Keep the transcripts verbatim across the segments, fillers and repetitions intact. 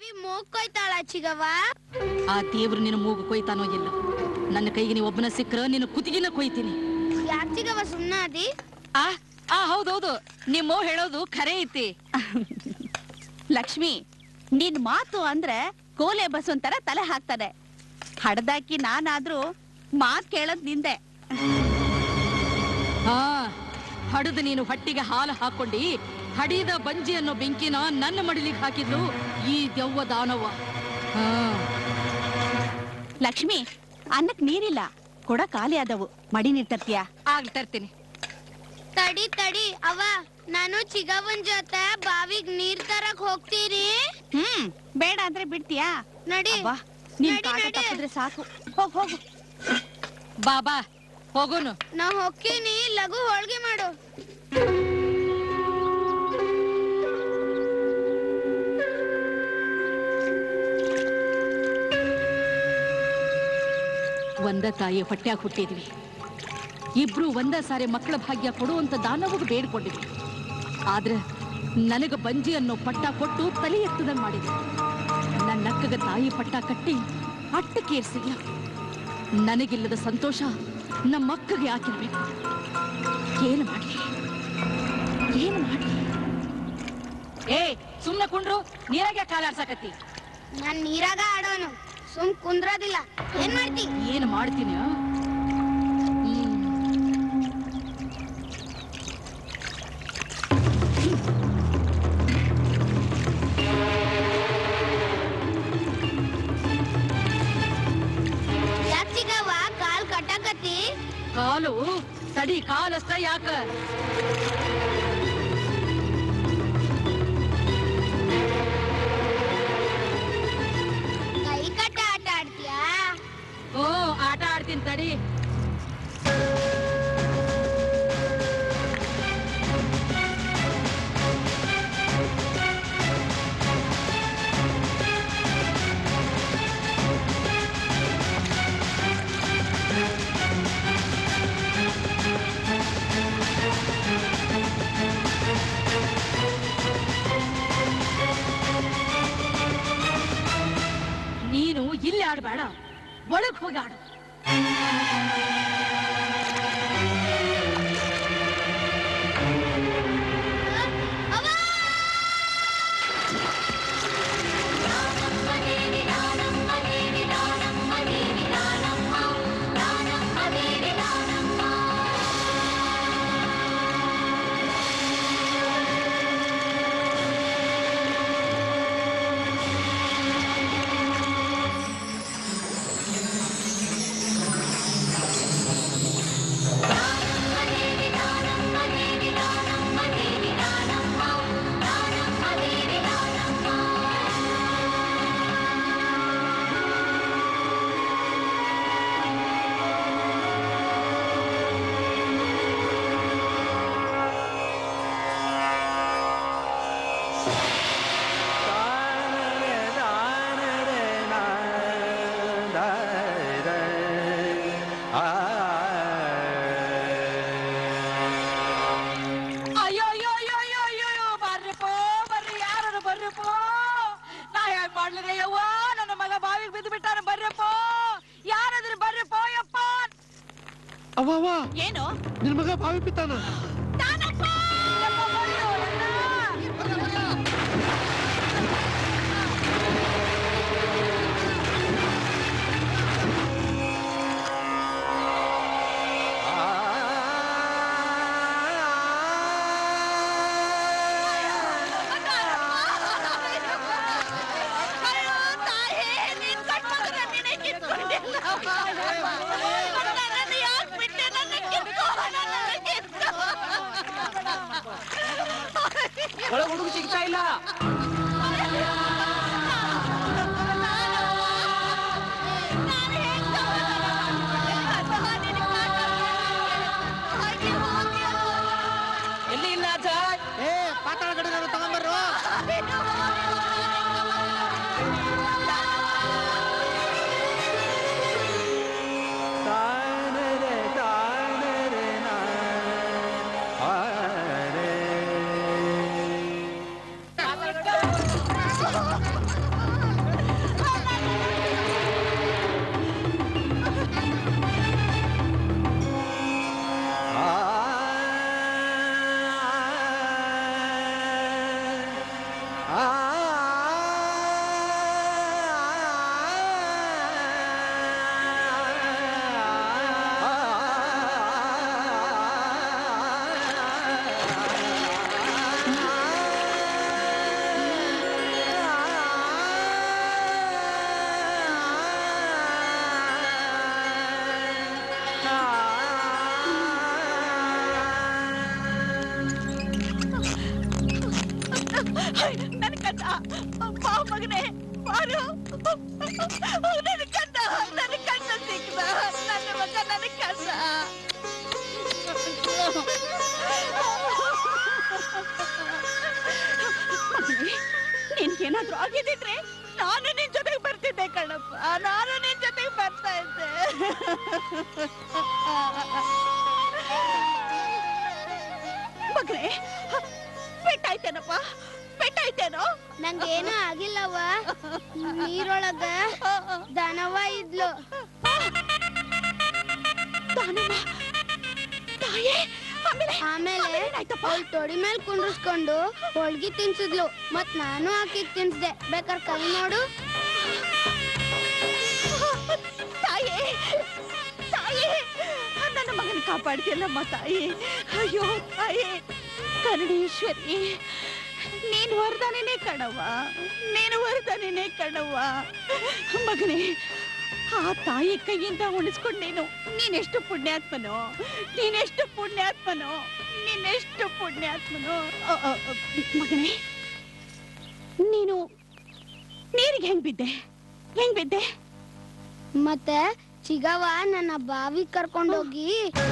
ದೇವಿ ಮೂಗ್ ಕೊಯ್ತಾಳ ಚಿಗವ್ವ. ಆ ದೇವ್ರು ನಿನ್ನ ಮೂಗು ಕೊಯ್ತಾನೋ ಇಲ್ಲ, ನನ್ನ ಕೈಗೆ ನೀವು ಒಬ್ಬನ ಸಿಕ್ಕರ ನಿನ್ನ ಕುತ್ತಿಗೆನ ಕೊಯ್ತೀನಿ. ಯಾಕೆ ಚಿಗವ್ವ ಸುಮ್ನ ಅದಿ? ಆ ಆ ಹೌದೌದು, ನಿಮ್ಮ ಹೇಳೋದು ಖರೆ ಐತಿ. ಲಕ್ಷ್ಮಿ, ನಿನ್ ಮಾತು ಅಂದ್ರೆ ಕೋಲೆ ಬಸ್ ಒಂಥರ ತಲೆ ಹಾಕ್ತದೆ. ಹಡ್ದಾಕಿ ನಾನಾದ್ರೂ ಮಾತ್ ಕೇಳದ್ ನಿಂದೆ. ಹಾ, ಹಡದು ನೀನು ಹೊಟ್ಟಿಗೆ ಹಾಲು ಹಾಕೊಂಡಿ ಹಡಿದ ಬಂಜಿ ಅನ್ನೋ ಬೆಂಕಿನ ನನ್ನ ಮಡಿಲಿಗೆ ಹಾಕಿದ್ಲು ಈ ದೆವ್ವ ದಾನವ. ಹಾ ಲಕ್ಷ್ಮಿ, ಅನ್ನಕ್ ನೀರಿಲ್ಲ, ಕೊಡ ಖಾಲಿ ಆದವು, ಮಡಿ ನೀರ್ ತರ್ತೀಯಾ? ಆಗ್ಲಿ ತರ್ತೀನಿ. ತಡಿ ತಡಿ ಅವ್ವ, ನಾನು ಚಿಗವ್ವನ್ ಜೊತೆ ಬಾವಿಗ್ ನೀರ್ ತರಕ್ ಹೋಗ್ತೀರಿ. ಹ್ಮ್, ಬೇಡ ಅಂದ್ರೆ ಬಿಡ್ತೀಯಾ? ನಡಿ ನೀನ್ ನಡಿ, ಕಾಟ ನಡಿ. ತಪ್ಪಿದ್ರೆ ಸಾಕು. ಹೋಗ್ ಹೋಗು. ಬಾಬಾ ಹೋಗೋನು. ನಾ ಹೋಗ್ತೀನಿ, ಲಘು ಹೋಳ್ಗೆ ಮಾಡು. ಒಂದ ತಾಯಿ ಹೊಟ್ಟ್ಯಾಗ ಹುಟ್ಟಿದ್ವಿ, ಇಬ್ರು ಒಂದ ಸಾರಿ ಮಕ್ಕಳ ಭಾಗ್ಯ ಕೊಡುವಂತ ದಾನವಗೂ ಬೇಡ್ಕೊಂಡಿದ್ವಿ. ಆದ್ರೆ ನನಗ ಬಂಜಿ ಅನ್ನೋ ಪಟ್ಟ ಕೊಟ್ಟು ತಲೆ ಎತ್ತದಂಗ್ ಮಾಡಿದ್ವಿ. ನನ್ನ ಅಕ್ಕಗ ತಾಯಿ ಪಟ್ಟ ಕಟ್ಟಿ ಅಟ್ಟಕ್ಕೇರ್ಸಿಲ್ಲ. ನನಗಿಲ್ಲದ ಸಂತೋಷ ನಮ್ಮ ಅಕ್ಕಗೆ ಯಾಕಿರ್ಬೇಕು? ಏನು ಮಾಡ್ಲಿ ಏನು ಮಾಡ್ಲಿ? ಏ ಸುಮ್ನೆ ಕುಂಡ್ರು, ನೀರಾಗ ಕಾಲಾಡ್ಸಕತ್ತಿ. ನಾನ್ ನೀರಾಗ ಆಡೋನು, ಸುಮ್ ಕುಂದ್ರೋದಿಲ್ಲ. ಏನ್ ಮಾಡ್ತಿ? ಏನು ಮಾಡ್ತೀನಿ? ಯಾಚಿಗವ್ವ ಕಾಲ್ ಕಟ್ಟಾಕತ್ತಿ? ಕಾಲು ತಡಿ, ಕಾಲಷ್ಟ ಯಾಕ? ಕೈ ಕಟ್ಟ ಆಟ ಆಡ್ತೀಯಾ? ಓ ಆಟ ಆಡ್ತೀನಿ ತಡಿ. ನೀನು ಇಲ್ಲಿ ಆಡ್ಬೇಡ, ಒಳಗ್ ಹೋಗಿ ಆಡು. ಏನು ನಿನ್ ಮಗ ಬಾವಿ ಬಿತ್ತಾನ? ಒಳಗೆ ಹುಡುಗ ಸಿಗ್ತಾ ಇಲ್ಲ. ಎಲ್ಲಿ ಇಲ್ಲ ಏ ಪಾತಾಳ ಗಡಿಗಾರ ತಗೊಂಬರ್ರು. ಬಾರು ನನ್ನ ಕಣ್ಣ ನನ್ನ ಕಣ್ಣ ಸಿಕ್ದ ನನ್ನ ಮಗ ನನ್ನ ಕಣ್ಣ ನಿನ್ಗೇನಾದ್ರೂ ಆಗಿದ್ರೆ ನಾನು ನಿನ್ ಜೊತೆಗೆ ಬರ್ತಿದ್ದೆ ಕಣಪ್ಪ ನಾನು ನಿನ್ ಜೊತೆಗೆ ಬರ್ತಾ ಇದ್ದೆ ಮಗನೇ ಪೆಟ್ಟಾಯ್ತೇನಪ್ಪ ಪೆಟ್ಟಾಯ್ತೇನೋ ನಂಗೇನೂ ಆಗಿಲ್ಲವ್ವ ನೀರೊಳಗ ದನವ ಇದ್ಲು ದಾನಮ್ಮ ತಾಯೇ ಆಮೇಲೆ ಅವಳು ತೊಡಿ ಮೇಲೆ ಕುಂಡ್ರಿಸ್ಕೊಂಡು ಹೋಳ್ಗಿ ತಿನ್ಸಿದ್ಲು ಮತ್ ನಾನು ಆಕಿಗ್ ತಿನ್ಸ್ದೆ ಬೇಕಾರ್ ಕೈ ನೋಡು ತಾಯೇ ತಾಯೇ ನನ್ನ ಮಗನ ಕಾಪಾಡ್ತಿಯಲ್ಲಮ್ಮ ತಾಯಿ ಅಯ್ಯೋ ತಾಯಿ ಕರುಣೇಶ್ವರಿ ನೀನು ವರದಾನೇನೆ ಕಣವ್ವ ನೀನು ವರದಾನೇನೆ ಕಣವ್ವ ಮಗನೇ ಆ ತಾಯಿ ಕೈಯಿಂದ ಉಳಿಸ್ಕೊಂಡು ನೀನು ನೀನೆಷ್ಟು ಪುಣ್ಯಾತ್ಮನೋ ನೀನೆಷ್ಟು ಪುಣ್ಯಾತ್ಮನೋ ನೀನೆಷ್ಟು ಪುಣ್ಯಾತ್ಮನೋ ಮಗನೇ ನೀನು ನೀರಿಗೆ ಹೆಂಗ್ ಬಿದ್ದೆ ಹೆಂಗ್ ಬಿದ್ದೆ ಮತ್ತೆ ಚಿಗವ ನನ್ನ ಬಾವಿ ಕರ್ಕೊಂಡೋಗಿ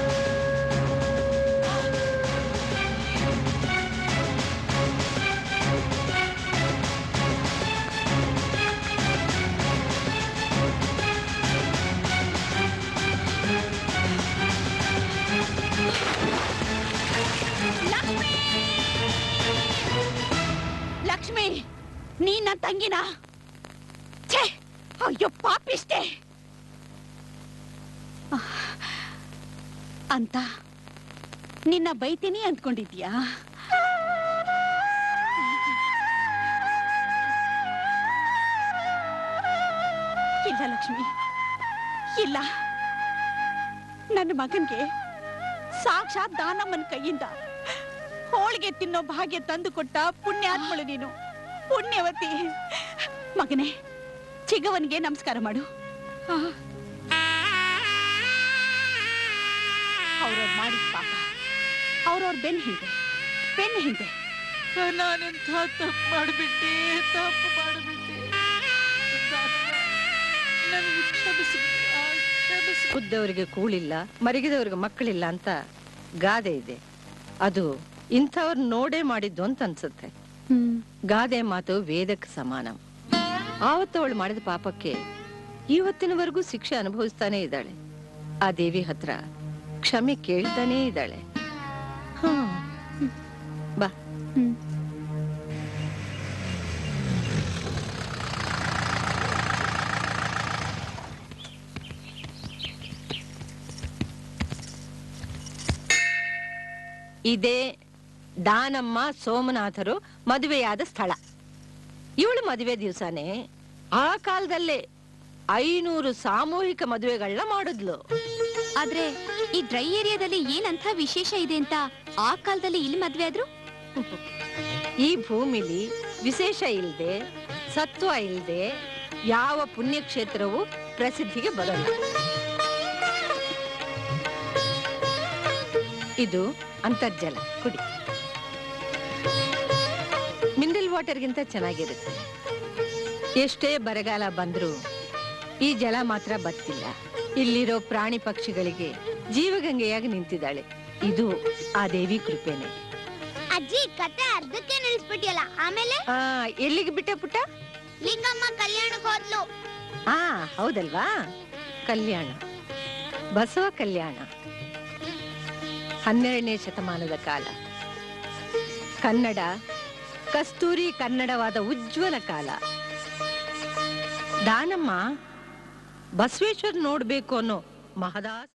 ಲಕ್ಷ್ಮಿ ನೀನ ತಂಗಿನ ಛೇ ಅಯ್ಯೋ ಪಾಪಿಷ್ಟೆ ಅಂತ ನಿನ್ನ ಬೈತೀನಿ ಅಂದ್ಕೊಂಡಿದ್ಯಾ ಇಲ್ಲ ಲಕ್ಷ್ಮಿ ಇಲ್ಲ ನನ್ನ ಮಗನ್ಗೆ ಸಾಕ್ಷಾತ್ ದಾನಮ್ಮನ ಕೈಯಿಂದ ಹೋಳಿಗೆ ತಿನ್ನೋ ಭಾಗ್ಯ ತಂದು ಕೊಟ್ಟ ಪುಣ್ಯಾತ್ಮಳು ನೀನು ಪುಣ್ಯವತಿ ಮಗನೇ ಚಿಗವನ್ಗೆ ನಮಸ್ಕಾರ ಮಾಡು ಅವ್ರವ್ರು ಮಾಡಿದ ಪಾಪ ಅವ್ರವ್ರ ಬೆನ್ ಹಿಂದೆ ಬೆನ್ ಹಿಂದೆ ನಾನೆಂಥ ತಪ್ಪು ಮಾಡಿಬಿಟ್ಟೆ ತಪ್ಪು ಮಾಡಿಬಿಟ್ಟೆ ನನಗೆ ಕ್ಷಮಿಸಿ ಕ್ಷಮಿಸಿ ಉದ್ದವರಿಗೆ ಕೂಳಿಲ್ಲ ಮರಿಗಿದವರಿಗೆ ಮಕ್ಕಳಿಲ್ಲ ಅಂತ ಗಾದೆ ಇದೆ ಅದು ಇಂಥವ್ರು ನೋಡೇ ಮಾಡಿದ್ದು ಅಂತ ಅನ್ಸುತ್ತೆ ಗಾದೆ ಮಾತು ವೇದಕ್ಕೆ ಸಮಾನ ಆವತ್ತು ಅವಳು ಮಾಡಿದ ಪಾಪಕ್ಕೆ ಇವತ್ತಿನವರೆಗೂ ಶಿಕ್ಷೆ ಅನುಭವಿಸ್ತಾನೆ ಇದ್ದಾಳೆ ಆ ದೇವಿ ಹತ್ರ ಕ್ಷಮೆ ಕೇಳ್ತಾನೇ ಇದ್ದಾಳೆ ಹಾ ಬಾ ಇದೇ ದಾನಮ್ಮ ಸೋಮನಾಥರು ಮದುವೆಯಾದ ಸ್ಥಳ ಇವಳು ಮದುವೆ ದಿವಸನೇ ಆ ಕಾಲದಲ್ಲೇ ಐನೂರು ಸಾಮೂಹಿಕ ಮದುವೆಗಳನ್ನ ಮಾಡಿದ್ಲು ಆದ್ರೆ ಈ ಡ್ರೈ ಏರಿಯಾದಲ್ಲಿ ಏನಂತ ವಿಶೇಷ ಇದೆ ಅಂತ ಆ ಕಾಲದಲ್ಲಿ ಇಲ್ಲಿ ಮದ್ವೆ ಆದ್ರು ಈ ಭೂಮಿಲಿ ವಿಶೇಷ ಇಲ್ದೆ ಸತ್ವ ಇಲ್ದೆ ಯಾವ ಪುಣ್ಯಕ್ಷೇತ್ರವು ಪ್ರಸಿದ್ಧಿಗೆ ಬರಲ್ಲ ಇದು ಅಂತರ್ಜಲ ಕುಡಿ ಮಿನರಲ್ ವಾಟರ್ಗಿಂತ ಚೆನ್ನಾಗಿರುತ್ತೆ ಎಷ್ಟೇ ಬರಗಾಲ ಬಂದ್ರೂ ಈ ಜಲ ಮಾತ್ರ ಬತ್ತಿಲ್ಲ ಇಲ್ಲಿರೋ ಪ್ರಾಣಿ ಪಕ್ಷಿಗಳಿಗೆ ಜೀವಗಂಗೆಯಾಗಿ ನಿಂತಿದ್ದಾಳೆ ಇದು ಆ ದೇವಿ ಕೃಪೆನೆ ಅಜ್ಜಿ ಕತೆ ಅರ್ಧಕ್ಕೆ ನಿಲ್ಸ್ಬಿಟ್ಟಿಯಲ್ಲ ಆಮೇಲೆ ಆ ಎಲ್ಲಿಗೆ ಬಿಟ್ಟೆ ಪುಟ್ಟ ಲಿಂಗಮ್ಮ ಕಲ್ಯಾಣಕ್ಕೆ ಹೋದ್ಲು ಹಾ ಹೌದಲ್ವಾ ಕಲ್ಯಾಣ ಬಸವ ಕಲ್ಯಾಣ ಹನ್ನೆರಡನೇ ಶತಮಾನದ ಕಾಲ ಕನ್ನಡ ಕಸ್ತೂರಿ ಕನ್ನಡವಾದ ಉಜ್ವಲ ಕಾಲ ದಾನಮ್ಮ ಬಸವೇಶ್ವರ್ ನೋಡ್ಬೇಕು ಅನ್ನೋ ಮಹದಾಸ